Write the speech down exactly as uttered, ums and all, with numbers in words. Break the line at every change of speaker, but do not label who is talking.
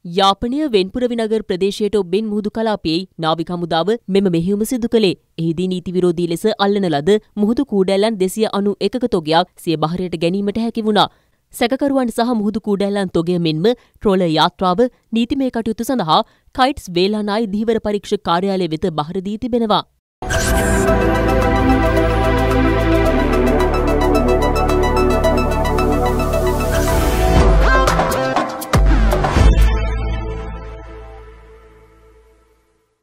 යාපනය වෙන්පුරවි නගර ප්‍රදේශයට ඔබ්බෙන් මුහුදු කලාපයේ නාවික හමුදාව මෙම මෙහෙයුම සිදු කළේ. එහිදී නීති විරෝධී ලෙස අල්ලන ලද මුහුදු කූඩැල්ලන් දෙසිය අනු එකක තොගයක් සිය බහරයට ගැනීමට හැකි වුණා. සැකකරුවන් සහ මුහුදු කූඩැල්ලන් තොගය මෙන්ම ට්‍රෝලර් යාත්‍රාව නීතිමය කටයුතු සඳහා කයිට්ස් වේලානායි ධීවර පරීක්ෂක කාර්යාලය වෙත බහර දී තිබෙනවා.